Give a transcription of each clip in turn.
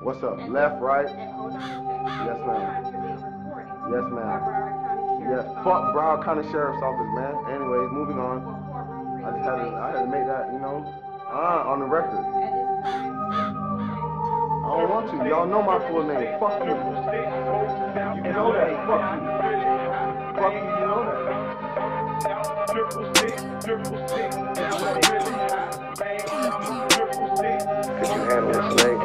What's up? Left, right? Yes, ma'am. Yes, ma'am. Yes. Fuck Broward County Sheriff's Office, man. Anyways, moving on. I had to make that, on the record. I don't want to. Y'all know my full name. Fuck you. You know that. Fuck you. Fuck you. You know that. Could you handle a snake?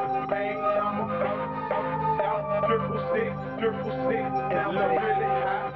Triple C, and I'm really high.